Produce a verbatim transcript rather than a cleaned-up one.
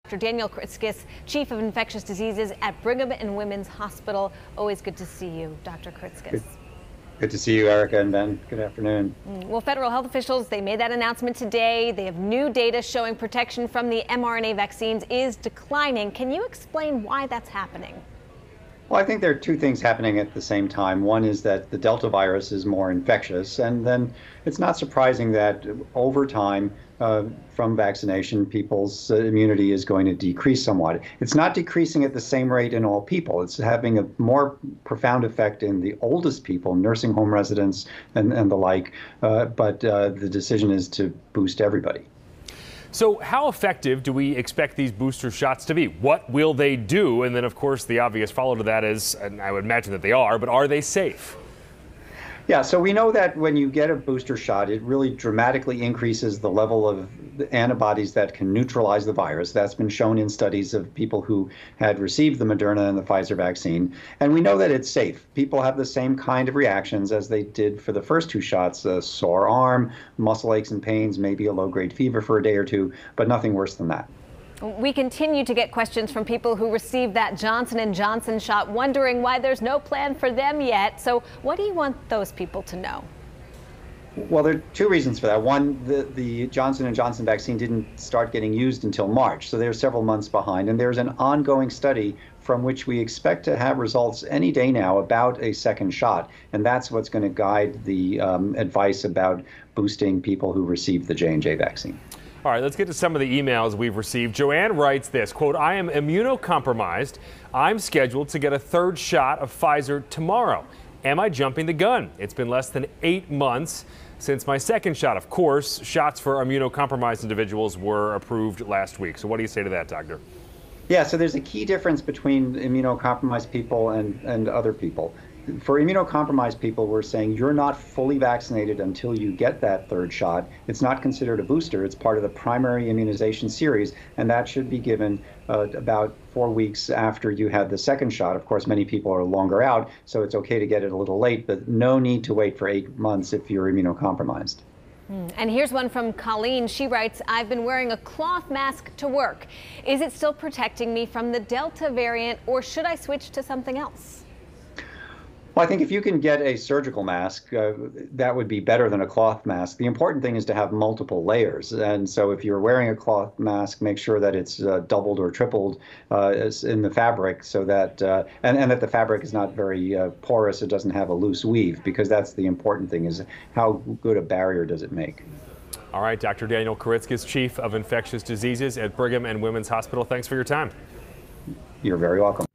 Doctor Daniel Kritzkis, Chief of Infectious Diseases at Brigham and Women's Hospital. Always good to see you, Doctor Kritzkis. Good. Good to see you, Erica and Ben. Good afternoon. Well, federal health officials, they made that announcement today. They have new data showing protection from the mRNA vaccines is declining. Can you explain why that's happening? Well, I think there are two things happening at the same time. One is that the Delta virus is more infectious, and then it's not surprising that over time uh, from vaccination, people's uh, immunity is going to decrease somewhat. It's not decreasing at the same rate in all people. It's having a more profound effect in the oldest people, nursing home residents and, and the like, uh, but uh, the decision is to boost everybody. So how effective do we expect these booster shots to be? What will they do? And then, of course, the obvious follow to that is, and I would imagine that they are, but are they safe? Yeah, so we know that when you get a booster shot, it really dramatically increases the level of the antibodies that can neutralize the virus. That's been shown in studies of people who had received the Moderna and the Pfizer vaccine. And we know that it's safe. People have the same kind of reactions as they did for the first two shots, a sore arm, muscle aches and pains, maybe a low-grade fever for a day or two, but nothing worse than that. We continue to get questions from people who received that Johnson and Johnson shot, wondering why there's no plan for them yet. So what do you want those people to know? Well, there are two reasons for that. One, the, the Johnson and Johnson vaccine didn't start getting used until March, so they're several months behind. And there's an ongoing study from which we expect to have results any day now about a second shot. And that's what's going to guide the um, advice about boosting people who received the J and J vaccine. All right, let's get to some of the emails we've received. Joanne writes this, quote, I am immunocompromised. I'm scheduled to get a third shot of Pfizer tomorrow. Am I jumping the gun? It's been less than eight months since my second shot. Of course, shots for immunocompromised individuals were approved last week. So what do you say to that, doctor? Yeah, so there's a key difference between immunocompromised people and, and other people. For immunocompromised people, we're saying you're not fully vaccinated until you get that third shot. It's not considered a booster. It's part of the primary immunization series, and that should be given uh, about four weeks after you had the second shot. Of course, many people are longer out, so it's okay to get it a little late, but no need to wait for eight months if you're immunocompromised. And here's one from Colleen. She writes, I've been wearing a cloth mask to work. Is it still protecting me from the Delta variant, or should I switch to something else? Well, I think if you can get a surgical mask, uh, that would be better than a cloth mask. The important thing is to have multiple layers. And so if you're wearing a cloth mask, make sure that it's uh, doubled or tripled uh, in the fabric so that, uh, and, and that the fabric is not very uh, porous. It doesn't have a loose weave, because that's the important thing, is how good a barrier does it make. All right, Doctor Daniel Kritzkis, Chief of Infectious Diseases at Brigham and Women's Hospital. Thanks for your time. You're very welcome.